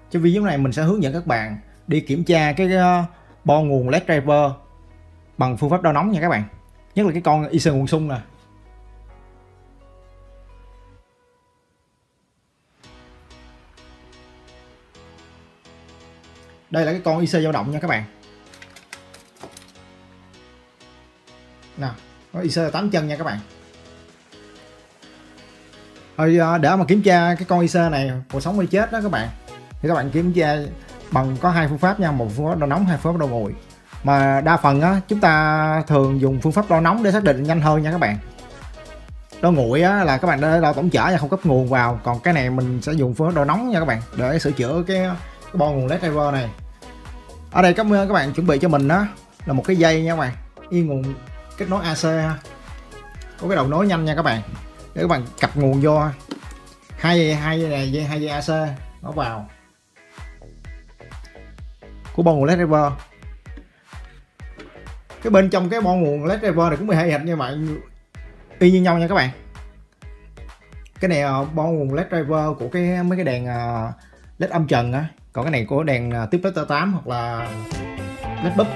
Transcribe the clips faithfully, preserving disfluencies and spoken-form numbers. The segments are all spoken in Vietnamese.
Trong video này mình sẽ hướng dẫn các bạn đi kiểm tra cái bo nguồn led driver bằng phương pháp đo nóng nha các bạn. Nhất là cái con i xê nguồn xung nè. Đây là cái con i xê dao động nha các bạn. Nào, có i xê tám chân nha các bạn. Rồi để mà kiểm tra cái con i xê này còn sống hay chết đó các bạn, thì các bạn kiểm tra bằng có hai phương pháp nha, một phương pháp đo nóng, hai phương pháp đo nguội. Mà đa phần á chúng ta thường dùng phương pháp đo nóng để xác định nhanh hơn nha các bạn. Đo nguội á là các bạn đo, đo tổng trở và không cấp nguồn vào, còn cái này mình sẽ dùng phương pháp đo nóng nha các bạn để sửa chữa cái, cái bo nguồn led driver này. Ở đây các các bạn chuẩn bị cho mình đó là một cái dây nha các bạn, y nguồn kết nối a xê ha, có cái đầu nối nhanh nha các bạn, để các bạn cặp nguồn vô ha. Hai dây hai dây này, dây hai dây a xê nó vào của bo nguồn led driver. Cái bên trong cái bo nguồn led driver này cũng bị hệ hệt như vậy, y như nhau nha các bạn. Cái này uh, bo nguồn led driver của cái mấy cái đèn uh, led âm trần á, còn cái này của đèn uh, tiếp tới tám hoặc là led bulb.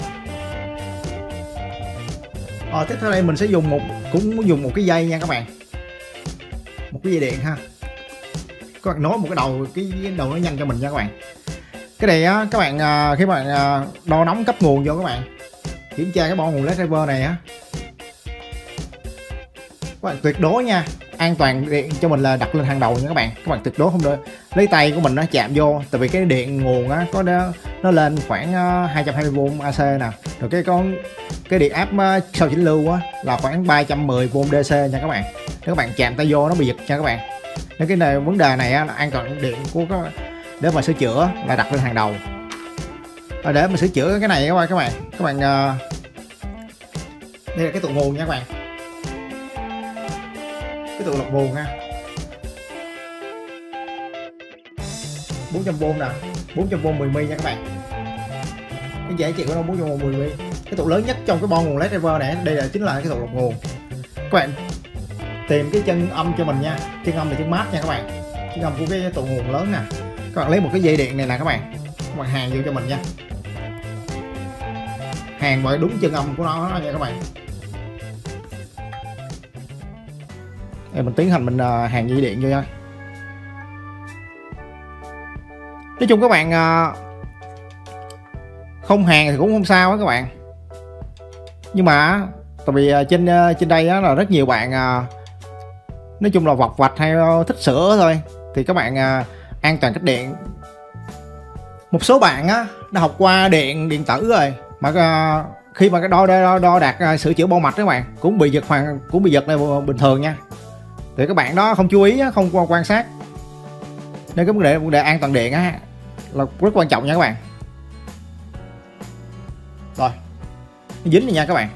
Ờ, tiếp theo đây mình sẽ dùng một cũng dùng một cái dây nha các bạn, một cái dây điện ha. Các bạn nối một cái đầu cái đầu nó nhanh cho mình nha các bạn. Cái này á các bạn uh, khi bạn uh, đo nóng cấp nguồn vô các bạn kiểm tra cái bo nguồn led driver này á, các bạn tuyệt đối nha, an toàn điện cho mình là đặt lên hàng đầu nha các bạn. Các bạn tuyệt đối không được lấy tay của mình nó chạm vô, tại vì cái điện nguồn á có nó, nó lên khoảng hai trăm hai mươi vôn a xê nè, rồi cái con cái điện áp sau chỉnh lưu á là khoảng ba trăm mười vôn đê xê nha các bạn. Nếu các bạn chạm tay vô nó bị giật nha các bạn. Nên cái này vấn đề này á, là an toàn điện của các để mà sửa chữa là đặt lên hàng đầu. Và để mà sửa chữa cái này các bạn các bạn các bạn uh, đây là cái tụ nguồn nha các bạn, cái tụ lọc nguồn ha, bốn trăm vôn nè, bốn trăm vôn mười mi nha các bạn. Cái giá trị của nó bốn trăm vôn mười mi. Cái tụ lớn nhất trong cái bo nguồn led driver này, đây là chính là cái tụ lọc nguồn. Các bạn tìm cái chân âm cho mình nha, chân âm là chân mát nha các bạn, chân âm của cái tụ nguồn lớn nè. Các bạn lấy một cái dây điện này nè các bạn, các bạn hàn vô cho mình nha, hàn bởi đúng chân âm của nó nha các bạn. Để mình tiến hành mình hàn dây điện vô nha. Nói chung các bạn không hàn thì cũng không sao á các bạn, nhưng mà tại vì trên trên đây á là rất nhiều bạn nói chung là vọc vạch hay thích sửa thôi, thì các bạn an toàn cách điện. Một số bạn á đã học qua điện điện tử rồi mà khi mà cái đo đo, đo đạt sửa chữa bo mạch các bạn cũng bị giật hoàn cũng bị giật này bình thường nha. Thì các bạn đó không chú ý, không quan sát, nên cái vấn đề vấn đề an toàn điện á là rất quan trọng nha các bạn. Rồi, nó dính rồi nha các bạn.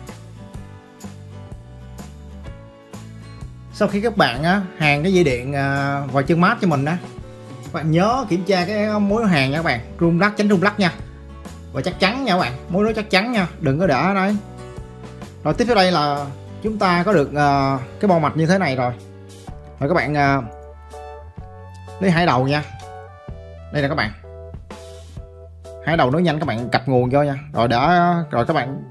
Sau khi các bạn á hàn cái dây điện vào chân mát cho mình á, các bạn nhớ kiểm tra cái mối hàn nha các bạn, rung lắc tránh rung lắc nha, và chắc chắn nha các bạn, mối nó chắc chắn nha, đừng có đỡ đấy. Rồi tiếp theo đây là chúng ta có được uh, cái bo mạch như thế này rồi. Rồi các bạn uh, lấy hai đầu nha, đây là các bạn, hai đầu nối nhanh các bạn cặp nguồn vô nha. Rồi đã rồi các bạn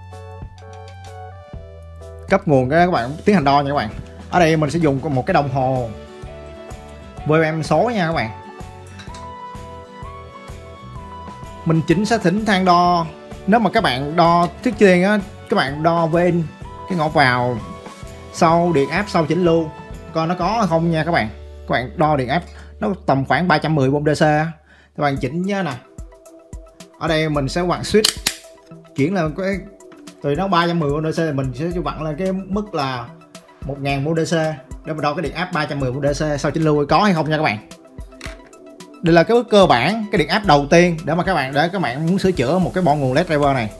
cấp nguồn cái các bạn tiến hành đo nha các bạn. Ở đây mình sẽ dùng một cái đồng hồ vê em số nha các bạn. Mình chỉnh sẽ thỉnh thang đo. Nếu mà các bạn đo trước tiên á, các bạn đo bên cái ngõ vào sau điện áp sau chỉnh lưu coi nó có hay không nha các bạn. Các bạn đo điện áp nó tầm khoảng ba trăm mười vôn đê xê, các bạn chỉnh nhá nè. Ở đây mình sẽ quặn switch chuyển là cái từ nó ba trăm mười vôn đê xê, mình sẽ vặn lên cái mức là một nghìn vôn đê xê để mà đo cái điện áp ba trăm mười vôn đê xê sau chỉnh lưu có hay không nha các bạn. Đây là cái bước cơ bản, cái điện áp đầu tiên để mà các bạn để các bạn muốn sửa chữa một cái bo nguồn led driver này.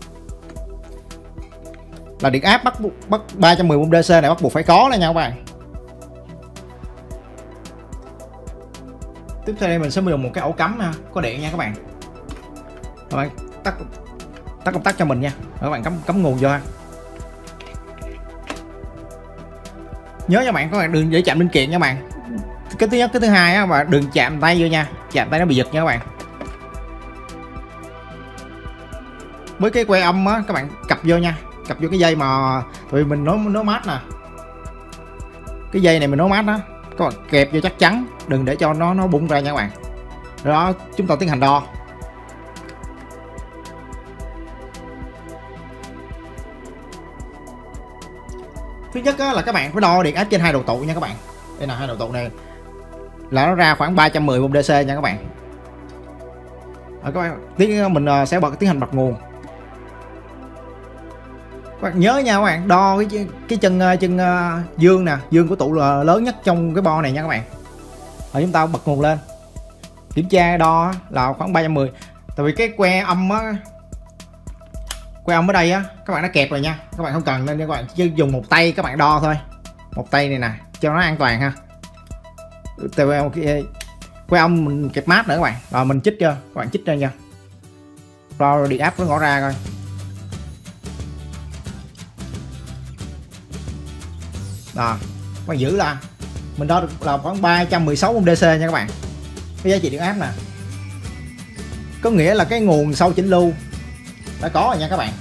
Là điện áp bắt bắt ba trăm mười vôn đê xê này bắt buộc phải có đây nha các bạn. Tiếp theo đây mình sẽ dùng một cái ổ cắm ha, có điện nha các bạn. Các bạn tắt tắt công tắc cho mình nha. Rồi các bạn cắm cắm nguồn vô ha. Nhớ nha bạn, các bạn đừng để chạm linh kiện nha bạn. cái thứ nhất, cái thứ hai á, mà đừng chạm tay vô nha, chạm tay nó bị giật nha các bạn. Với cái que âm á các bạn cặp vô nha, cặp vô cái dây mà tụi mình nối nối mát nè, cái dây này mình nối mát đó, các bạn kẹp vô chắc chắn, đừng để cho nó nó bung ra nha các bạn. Đó, chúng ta tiến hành đo. Thứ nhất á, là các bạn phải đo điện áp trên hai đầu tụ nha các bạn. Đây là hai đầu tụ này là nó ra khoảng ba trăm mười ohm DC nha các bạn. À, các bạn tiếng mình sẽ bật tiến hành bật nguồn. Các bạn nhớ nha các bạn, đo cái cái chân chân uh, dương nè, dương của tụ là lớn nhất trong cái bo này nha các bạn. Rồi chúng ta bật nguồn lên, kiểm tra đo là khoảng ba trăm mười. Tại vì cái que âm á, que âm ở đây á các bạn nó kẹp rồi nha, các bạn không cần nên các bạn chỉ dùng một tay các bạn đo thôi, một tay này nè cho nó an toàn ha. Tại vì que âm mình kẹp mát nữa các bạn, rồi mình chích cho các bạn chích ra nha, đo điện áp nó ngõ ra coi. Đó, các bạn giữ là mình đo được là khoảng ba trăm mười sáu ohm DC nha các bạn, cái giá trị điện áp nè, có nghĩa là cái nguồn sau chỉnh lưu đã có rồi nha các bạn.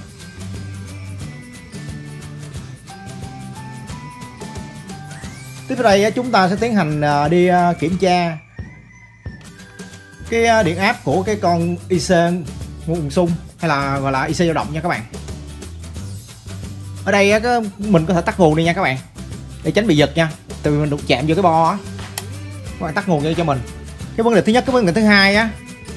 Tiếp theo đây chúng ta sẽ tiến hành đi kiểm tra cái điện áp của cái con i xê nguồn xung hay là gọi là i xê dao động nha các bạn. Ở đây mình có thể tắt nguồn đi nha các bạn, để tránh bị giật nha, từ mình đụng chạm vô cái bo á. Các bạn tắt nguồn vô cho mình. Cái vấn đề thứ nhất, cái vấn đề thứ hai á,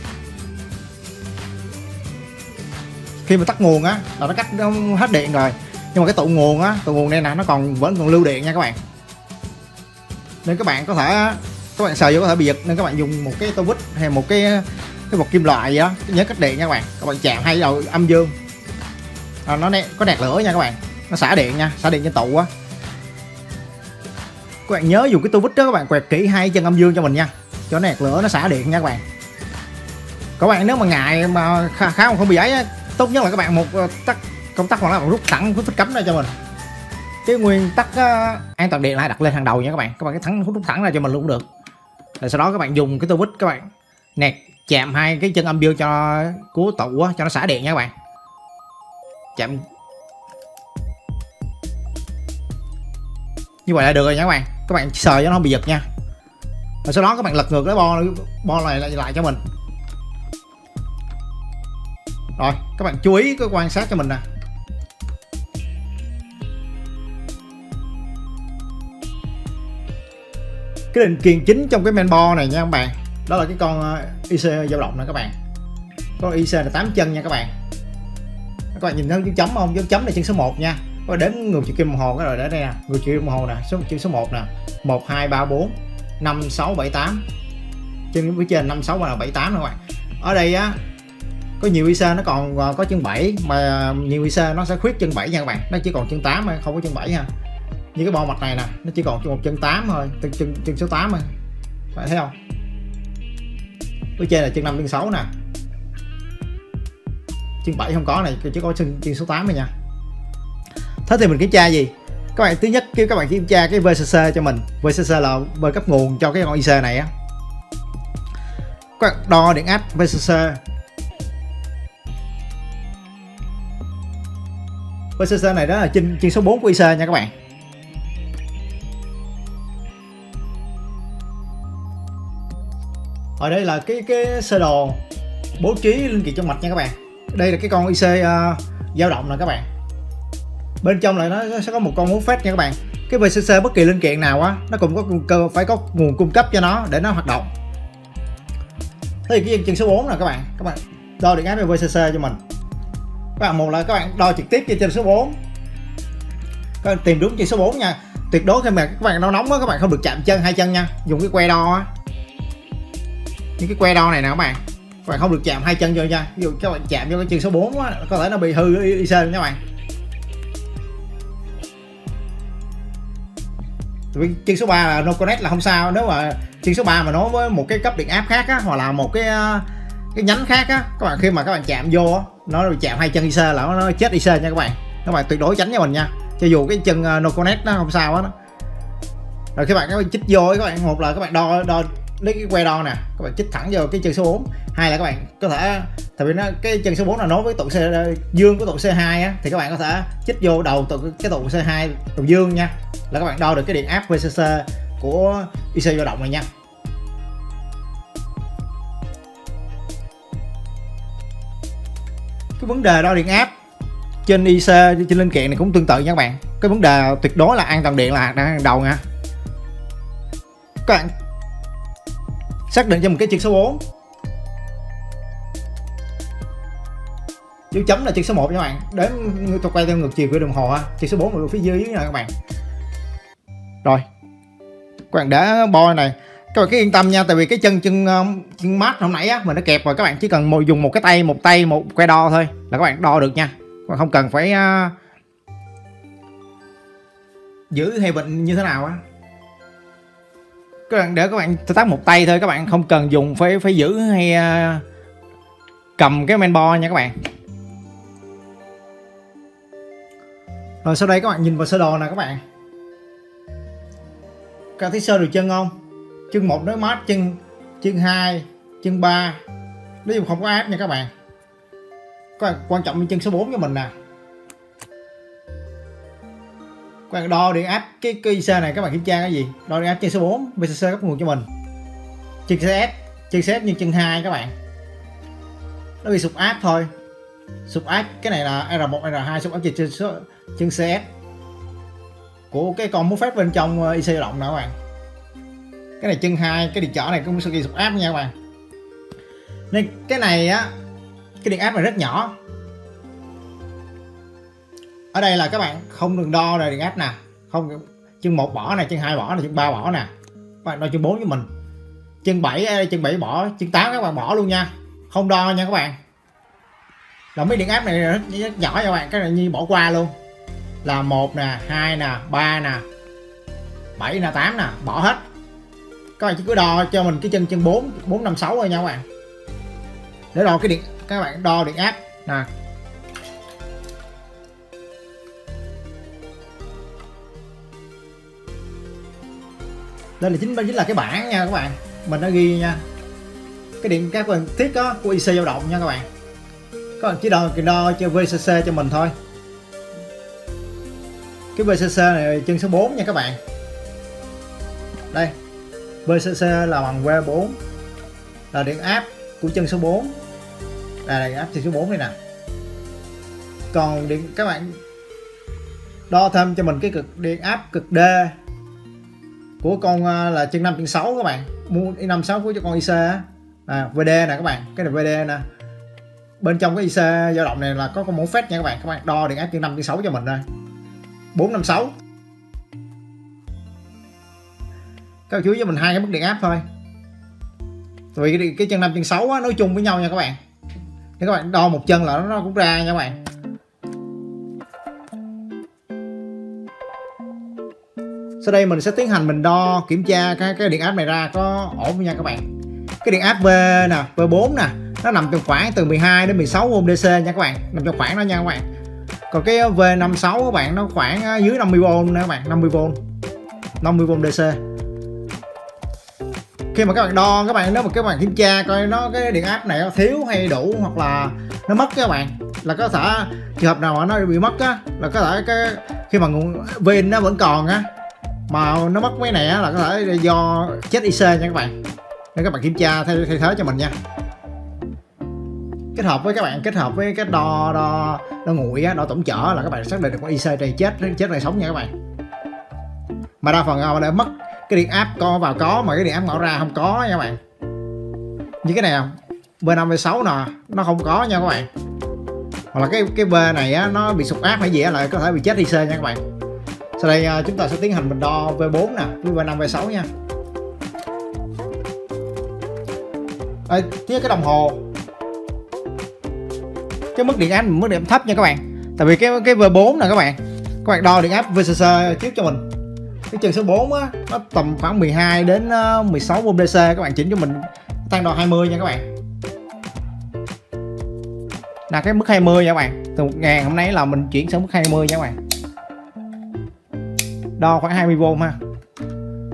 khi mà tắt nguồn á là nó cắt nó hết điện rồi, nhưng mà cái tụ nguồn á, tụ nguồn đây nè, nó còn vẫn còn lưu điện nha các bạn. Nên các bạn có thể các bạn sờ vô có thể bị giật, nên các bạn dùng một cái tô vít hay một cái cái vật kim loại gì đó nhớ cách điện nha các bạn. Các bạn chạm hai đầu âm dương à, nó có nẹt lửa nha các bạn, nó xả điện nha, xả điện trên tụ á. Các bạn nhớ dùng cái tô vít đó các bạn quẹt kỹ hai chân âm dương cho mình nha, cho nó nẹt lửa nó xả điện nha các bạn. Các bạn nếu mà ngại mà khá, khá mà không bị ấy, tốt nhất là các bạn một tắt công tắc hoặc là rút thẳng cái phích cắm ra cho mình. Cái nguyên tắc uh, an toàn điện lại đặt lên hàng đầu nha các bạn. Các bạn cái thắng rút thẳng ra cho mình luôn cũng được. Rồi sau đó các bạn dùng cái tô vít các bạn nẹt chạm hai cái chân âm dương cho của tụ á, cho nó xả điện nha các bạn. Chạm như vậy là được rồi nha các bạn. Các bạn sờ cho nó không bị giật nha. Rồi sau đó các bạn lật ngược cái bo bo này lại, lại cho mình. Rồi các bạn chú ý cái quan sát cho mình nè. Cái linh kiện chính trong cái main bo này nha các bạn, đó là cái con i xê dao động nè các bạn. Con i xê là tám chân nha các bạn. Các bạn nhìn thấy dấu chấm không? Dấu chấm là chân số một nha. Các bạn đếm ngược chiều kim đồng hồ cái rồi để đây nè, ngược chiều kim đồng hồ nè, số chân số một nè, một hai ba bốn năm sáu bảy tám. Trên phía trên năm sáu và bảy tám nè các bạn. Ở đây á có nhiều i xê nó còn có chân bảy, mà nhiều i xê nó sẽ khuyết chân bảy nha các bạn. Nó chỉ còn chân tám không có chân bảy ha. Như cái bo mặt này nè, nó chỉ còn một chân tám thôi, chân chân số tám thôi. Bạn thấy không? Phía trên là chân năm chân sáu nè. Chân bảy không có này, chỉ có chân chân số tám thôi nha. Thế thì mình kiểm tra gì? Các bạn thứ nhất kêu các bạn kiểm tra cái vê xê xê cho mình. vê xê xê là bơi cấp nguồn cho cái con i xê này á. Các bạn đo điện áp vê xê xê. vê xê xê này đó là trên chân số bốn của i xê nha các bạn. Ở đây là cái cái sơ đồ bố trí linh kiện trong mạch nha các bạn. Đây là cái con i xê uh, dao động nè các bạn. Bên trong lại nó sẽ có một con MOSFET nha các bạn. Cái vê xê xê bất kỳ linh kiện nào á, nó cũng có cơ phải có nguồn cung cấp cho nó để nó hoạt động. Thế thì cái chân số bốn nè các bạn, các bạn đo điện áp về vê xê xê cho mình. Các bạn một là các bạn đo trực tiếp trên chân số bốn. Các bạn tìm đúng chân số bốn nha. Tuyệt đối khi mà các bạn đo nóng á, các bạn không được chạm chân hai chân nha. Dùng cái que đo á. Những cái que đo này nè các bạn, các bạn không được chạm hai chân vô nha. Ví dụ các bạn chạm vô cái chân số bốn á, có thể nó bị hư i xê nha các bạn. Vì chân số ba là no connect là không sao. Nếu mà chân số ba mà nối với một cái cấp điện áp khác á, hoặc là một cái cái nhánh khác á, các bạn khi mà các bạn chạm vô á, nó bị chạm hai chân i xê là nó chết i xê nha các bạn. Các bạn tuyệt đối tránh cho mình nha. Cho dù cái chân no connect nó không sao á. Rồi các bạn các bạn chích vô, các bạn một là các bạn đo đo lấy cái que đo nè, các bạn chích thẳng vô cái chân số bốn. Hai là các bạn có thể, tại vì nó cái chân số bốn là nối với tụ xe dương của tụ xê hai á, thì các bạn có thể chích vô đầu tụ cái tụ xê hai đầu dương nha, là các bạn đo được cái điện áp vê xê xê của i xê dao động này nha. Cái vấn đề đo điện áp trên i xê trên linh kiện này cũng tương tự nha các bạn. Cái vấn đề tuyệt đối là an toàn điện là đang hàng đầu nha. Các bạn xác định cho một cái chân số bốn, dấu chấm là chân số một nha các bạn. Đến tôi quay theo ngược chiều của đồng hồ ha, chân số bốn ở phía dưới nè các bạn. Rồi các bạn để bo này, các bạn cứ yên tâm nha, tại vì cái chân chân chân mát hôm nãy á mình đã kẹp rồi, các bạn chỉ cần dùng một cái tay một tay một que đo thôi là các bạn đo được nha, còn không cần phải uh, giữ hay vịnh như thế nào á. Các bạn để các bạn thao tác một tay thôi, các bạn không cần dùng phải phải giữ hay uh, cầm cái main bo nha các bạn. Rồi sau đây các bạn nhìn vào sơ đồ nè các bạn. Các bạn thấy sơ đồ chân không? Chân một nó mát, chân chân hai, chân ba nói chung không có áp nha các bạn. Các bạn quan trọng chân số bốn cho mình nè. Các bạn đo điện áp cái cái i xê này, các bạn kiểm tra cái gì? Đo điện áp chân số bốn vê xê xê cấp nguồn cho mình. Chân xê ét, chân xê ét như chân hai các bạn. Nó bị sụt áp thôi. Sụt áp cái này là R một R hai sụt áp chân số chân xê ét của cái con MOSFET bên trong i xê dao động nè các bạn. Cái này chân hai, cái điện trở này cũng sẽ bị sụt áp nha các bạn. Nên cái này á, cái điện áp này rất nhỏ. Ở đây là các bạn không được đo rồi điện áp nè, không chân một bỏ này, chân hai bỏ này, chân ba bỏ nè. Các bạn đo chân bốn cho mình. Chân bảy chân bảy bỏ, chân tám các bạn bỏ luôn nha. Không đo nha các bạn. Là mấy điện áp này rất, rất nhỏ nha các bạn, cái này như bỏ qua luôn. Là một nè, hai nè, ba nè, bảy nè, tám nè, bỏ hết. Các bạn chỉ cứ đo cho mình cái chân chân bốn, bốn năm sáu thôi nha các bạn. Để đo cái điện, các bạn đo điện áp nè. Đây là chính chính là cái bảng nha các bạn, mình đã ghi nha. Cái điện các bạn thiết đó của i xê dao động nha các bạn. Các bạn chỉ đo đo cho vê xê xê cho mình thôi. Cái vê xê xê này chân số bốn nha các bạn. Đây, vê xê xê là bằng vê bốn, là điện áp của chân số bốn. Đây là điện áp chân số bốn đây nè. Còn điện các bạn đo thêm cho mình cái cực điện áp cực D của con là chân năm chân sáu các bạn. Mua năm sáu của cho con i xê á. À, vê đê nè các bạn, cái này vê đê nè. Bên trong cái i xê dao động này là có con MOSFET nha các bạn. Các bạn đo điện áp chân năm chân sáu cho mình đây. bốn năm sáu. Các bạn chú ý cho mình hai cái mức điện áp thôi. Tại vì cái, cái chân năm chân sáu á, nói chung với nhau nha các bạn. Thì các bạn đo một chân là nó, nó cũng ra nha các bạn. Sau đây mình sẽ tiến hành mình đo kiểm tra cái, cái điện áp này ra có ổn nha các bạn. Cái điện áp V nè, vê bốn nè, nó nằm trong khoảng từ mười hai đến mười sáu ohm đê xê nha các bạn, nằm trong khoảng đó nha các bạn. Còn cái vê năm sáu các bạn nó khoảng dưới năm mươi ohm nè các bạn, năm mươi vôn. năm mươi ohm đê xê. Khi mà các bạn đo, các bạn nếu mà các bạn kiểm tra coi nó cái điện áp này nó thiếu hay đủ hoặc là nó mất các bạn, là có thể trường hợp nào mà nó bị mất á, là có thể cái khi mà nguồn pin nó vẫn còn á mà nó mất mấy này á, là có thể do chết i xê nha các bạn. Nên các bạn kiểm tra thay, thay thế cho mình nha. Kết hợp với các bạn kết hợp với cái đo đo đo nguội á, đo tổng chở là các bạn xác định được con i xê này chết chết này sống nha các bạn. Mà đa phần là để mất cái điện áp co vào có mà cái điện áp mở ra không có nha các bạn. Như cái này không, vê năm vê sáu nè nó không có nha các bạn. Hoặc là cái cái V này á, nó bị sụt áp hay gì á là có thể bị chết i xê nha các bạn. Sau đây chúng ta sẽ tiến hành mình đo vê bốn nè với vê năm vê sáu nha. Đây, tiếp cái đồng hồ. Cái mức điện áp mức điện áp thấp nha các bạn. Tại vì cái cái vê bốn nè các bạn. Các bạn đo điện áp vê xê xê trước cho mình. Cái chân số bốn á, nó tầm khoảng mười hai đến mười sáu ohm đê xê, các bạn chỉnh cho mình tăng đo hai mươi nha các bạn. Là cái mức hai mươi nha các bạn. Từ một ngàn hôm nay là mình chuyển sang mức hai mươi nha các bạn. Đo khoảng hai mươi vôn ha.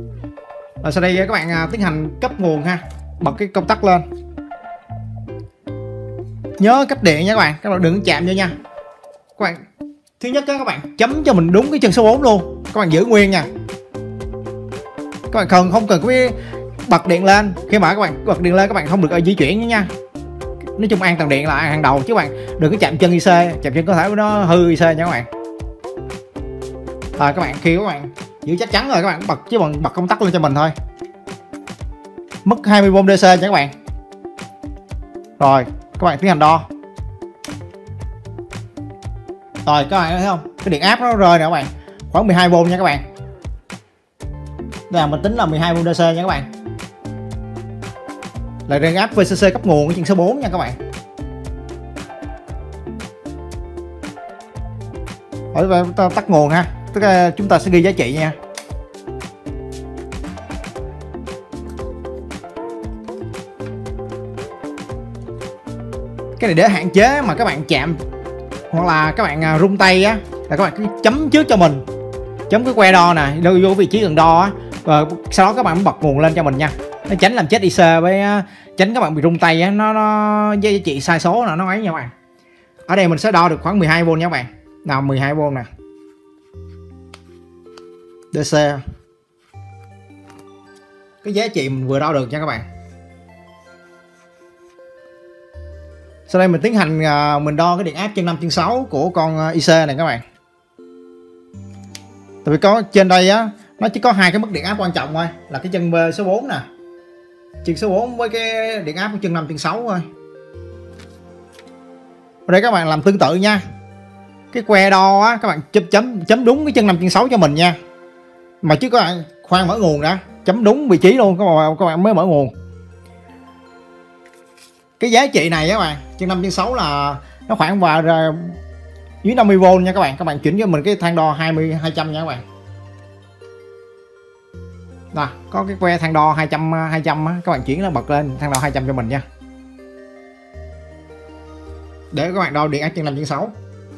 Rồi sau đây các bạn tiến hành cấp nguồn ha, bật cái công tắc lên. Nhớ cách điện nha các bạn, các bạn đừng chạm vô nha các bạn. Thứ nhất các bạn chấm cho mình đúng cái chân số bốn luôn, các bạn giữ nguyên nha. Các bạn cần không cần cái bật điện lên, khi mà các bạn bật điện lên các bạn không được di chuyển nữa nha. Nói chung an toàn điện là hàng đầu chứ các bạn đừng có chạm chân i xê, chạm chân có thể nó hư i xê nha các bạn. À, các bạn khi các bạn giữ chắc chắn rồi các bạn bật chứ bằng bật công tắc lên cho mình thôi. Mức hai mươi vôn đê xê nha các bạn. Rồi các bạn tiến hành đo. Rồi các bạn thấy không, cái điện áp nó rơi nè các bạn, khoảng mười hai vôn nha các bạn. Đây là mình tính là mười hai vôn đê xê nha các bạn. Là điện áp vê xê xê cấp nguồn của chân số bốn nha các bạn. Ở ta tắt nguồn ha, tức là chúng ta sẽ ghi giá trị nha. Cái này để hạn chế mà các bạn chạm hoặc là các bạn rung tay á, là các bạn cứ chấm trước cho mình, chấm cái que đo nè, đưa vô vị trí cần đo á, rồi sau đó các bạn bật nguồn lên cho mình nha. Nó tránh làm chết i xê, với tránh các bạn bị rung tay á, nó nó giá trị sai số là nó ấy nha các bạn. Ở đây mình sẽ đo được khoảng mười hai vôn nha các bạn. Nào mười hai vôn nè, đê xê, cái giá trị mình vừa đo được nha các bạn. Sau đây mình tiến hành mình đo cái điện áp chân năm chân sáu của con i xê này các bạn. Tại vì có trên đây á, nó chỉ có hai cái mức điện áp quan trọng thôi, là cái chân số bốn nè, chân số bốn với cái điện áp của chân năm chân sáu thôi. Ở đây các bạn làm tương tự nha. Cái que đo á, các bạn chấm chấm chấm đúng cái chân năm chân sáu cho mình nha. Mà chứ các bạn khoan mở nguồn đã, chấm đúng vị trí luôn các bạn, các bạn mới mở nguồn. Cái giá trị này các bạn, chân năm chân sáu là nó khoảng vào dưới năm mươi vôn nha các bạn. Các bạn chuyển cho mình cái thang đo hai mươi hai trăm nha các bạn. Đó, có cái que thang đo hai trăm hai trăm á, các bạn chuyển nó bật lên thang đo hai trăm cho mình nha. Để các bạn đo điện áp chân năm chân sáu.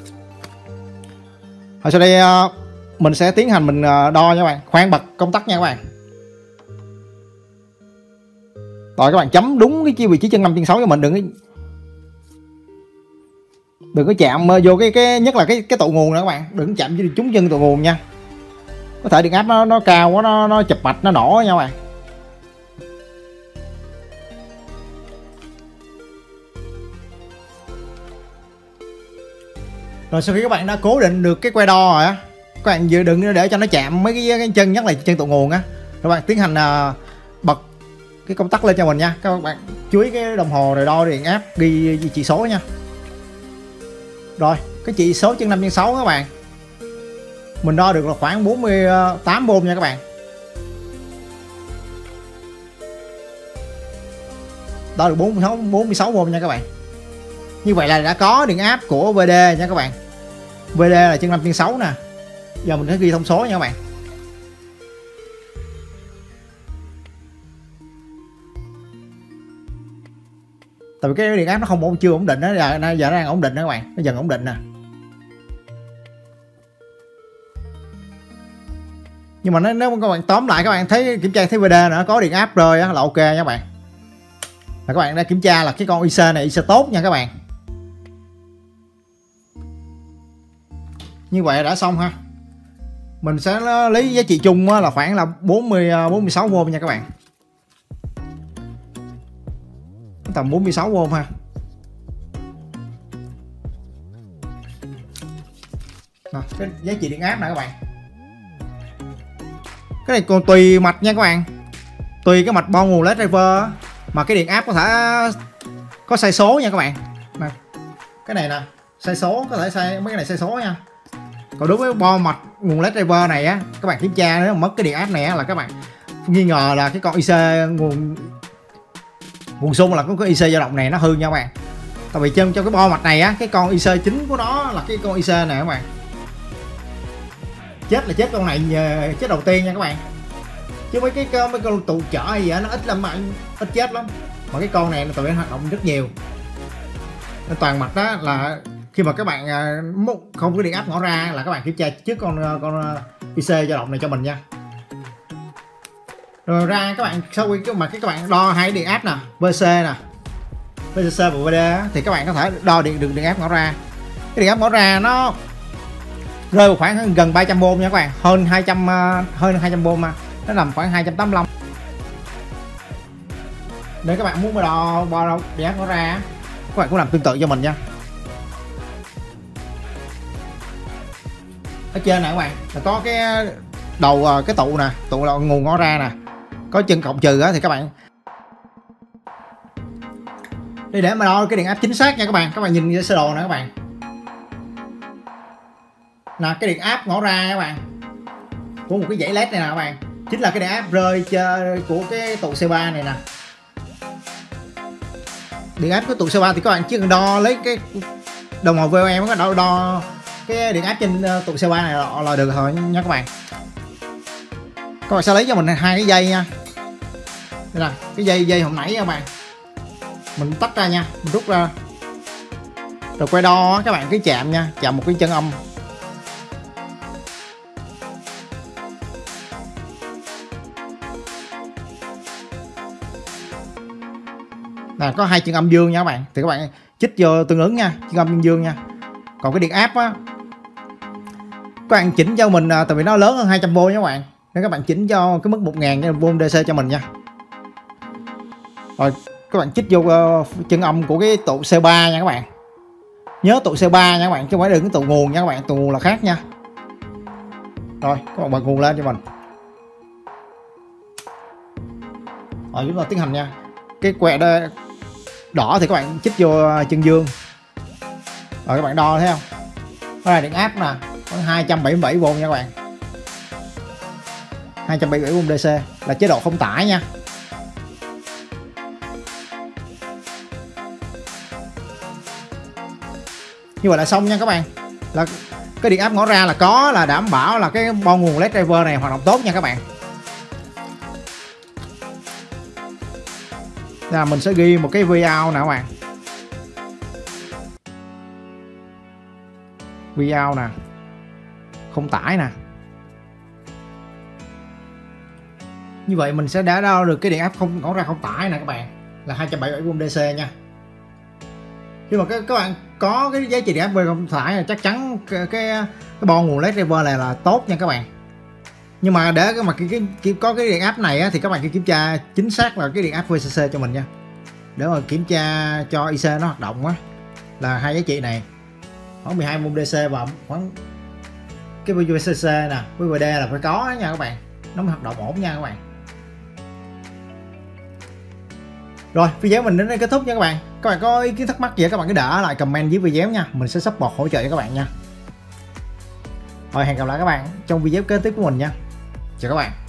Rồi sau đây mình sẽ tiến hành mình đo nha các bạn. Khoan bật công tắc nha các bạn. Rồi các bạn chấm đúng cái vị trí chân năm chân sáu cho mình, đừng có đừng có chạm vô cái cái nhất là cái cái tụ nguồn nữa các bạn, đừng chạm với trúng chân tụ nguồn nha. Có thể điện áp nó nó cao quá, nó nó chụp mạch nó nổ nha các bạn. Rồi sau khi các bạn đã cố định được cái que đo rồi á, các bạn vừa đừng để cho nó chạm mấy cái, cái chân, nhất là chân tụ nguồn á. Các bạn tiến hành uh, bật cái công tắc lên cho mình nha. Các bạn chú ý cái đồng hồ rồi đo điện áp, ghi, ghi chỉ số nha. Rồi cái chỉ số chân năm chân sáu các bạn, mình đo được là khoảng bốn mươi tám vôn nha các bạn. Đo được bốn mươi sáu vôn nha các bạn. Như vậy là đã có điện áp của vê đê nha các bạn. vê đê là chân năm chân sáu nè. Giờ mình sẽ ghi thông số nha các bạn. Tại vì cái điện áp nó không ổn, chưa ổn định đó, giờ nó giờ nó đang ổn định đó các bạn, nó dần ổn định nè. Nhưng mà nếu các bạn tóm lại, các bạn thấy kiểm tra thấy vê đê nữa, có điện áp rơi á, là ok nha các bạn. Là các bạn đã kiểm tra là cái con i xê này i xê tốt nha các bạn. Như vậy đã xong ha. Mình sẽ lấy giá trị chung là khoảng là bốn mươi bốn mươi sáu vôn nha các bạn. Tầm bốn mươi sáu vôn ha. Đó, cái giá trị điện áp nè các bạn. Cái này còn tùy mạch nha các bạn, tùy cái mạch bo nguồn led driver mà cái điện áp có thể có sai số nha các bạn. Nè, cái này nè sai số, có thể sai mấy cái này sai số nha. Còn đối với bo mạch nguồn led driver này á, các bạn kiểm tra nếu mà mất cái điện áp này á, là các bạn nghi ngờ là cái con i xê nguồn nguồn xung là có cái i xê dao động này nó hư nha các bạn. Tại vì trong trong cái bo mạch này á, cái con i xê chính của nó là cái con i xê này các bạn. Chết là chết con này chết đầu tiên nha các bạn. Chứ mấy cái mấy con tụ chở hay gì đó, nó ít lắm mà ít chết lắm. Mà cái con này tụi nó hoạt động rất nhiều. Nên toàn mặt đó là khi mà các bạn không có điện áp ngõ ra là các bạn kiểm tra trước con con i xê dao động này cho mình nha. Rồi ra các bạn sau khi mà các bạn đo hai điện áp nè, vê xê nè, vê xê và vê đê thì các bạn có thể đo điện đường điện áp ngõ ra. Cái điện áp ngõ ra nó rơi vào khoảng gần ba trăm ohm nha các bạn, hơn hai trăm hơn hai trăm ohm mà nó nằm khoảng hai trăm tám mươi lăm. Nếu các bạn muốn mà đo đo điện áp ngõ ra các bạn cũng làm tương tự cho mình nha. Ở trên này các bạn là có cái đầu cái tụ nè, tụ là nguồn ngõ ra nè, có chân cộng trừ á, thì các bạn đây để mà đo cái điện áp chính xác nha các bạn. Các bạn nhìn cái sơ đồ nè các bạn, là cái điện áp ngõ ra các bạn của một cái dãy led này nè các bạn, chính là cái điện áp rơi chơi của cái tụ xê ba này nè. Điện áp của tụ xê ba thì các bạn chỉ cần đo lấy cái đồng hồ vê o em có đo, đo cái điện áp trên tụ xê ba này là, là được rồi nha các bạn. Các bạn sẽ lấy cho mình hai cái dây nha. Đây là cái dây dây hồi nãy các bạn, mình tách ra nha, mình rút ra rồi quay đo các bạn, cái chạm nha, chạm một cái chân âm. Là có hai chân âm dương nha các bạn, thì các bạn chích vô tương ứng nha, chân âm chân dương nha. Còn cái điện áp á các bạn chỉnh cho mình, tại vì nó lớn hơn hai trăm vôn nha các bạn, nên các bạn chỉnh cho cái mức một nghìn vôn đê xê cho mình nha. Rồi các bạn chích vô uh, chân âm của cái tụ xê ba nha các bạn, nhớ tụ xê ba nha các bạn, chứ không phải đừng cái tụ nguồn nha các bạn, tụ nguồn là khác nha. Rồi các bạn bật nguồn lên cho mình. Rồi chúng ta tiến hành nha. Cái quẹ đó, đỏ thì các bạn chích vô chân dương. Rồi các bạn đo thấy không, có là điện áp nè, khoảng hai trăm bảy mươi bảy vôn nha các bạn, hai trăm bảy mươi bảy vôn đê xê là chế độ không tải nha. Như vậy là xong nha các bạn, là cái điện áp ngõ ra là có, là đảm bảo là cái bo nguồn led driver này hoạt động tốt nha các bạn. Là mình sẽ ghi một cái video nè các bạn, video nè, không tải nè. Như vậy mình sẽ đã đo được cái điện áp không ngõ ra không tải nè các bạn, là hai trăm bảy mươi bảy vôn đê xê nha. Khi mà các, các bạn có cái giá trị điện áp về không tải là chắc chắn cái cái, cái bo nguồn led driver này là tốt nha các bạn. Nhưng mà để cái mà cái, cái, cái có cái điện áp này á, thì các bạn kiểm tra chính xác là cái điện áp vê xê xê cho mình nha, để mà kiểm tra cho i xê nó hoạt động á, là hai giá trị này khoảng mười hai vôn đê xê và khoảng cái vê xê xê nè với vê đê là phải có nha các bạn, nó mới hoạt động ổn nha các bạn. Rồi video mình đến đây kết thúc nha các bạn. Các bạn có ý kiến thắc mắc gì các bạn cứ để lại comment dưới video nha, mình sẽ support hỗ trợ cho các bạn nha. Rồi hẹn gặp lại các bạn trong video kế tiếp của mình nha, chào các bạn.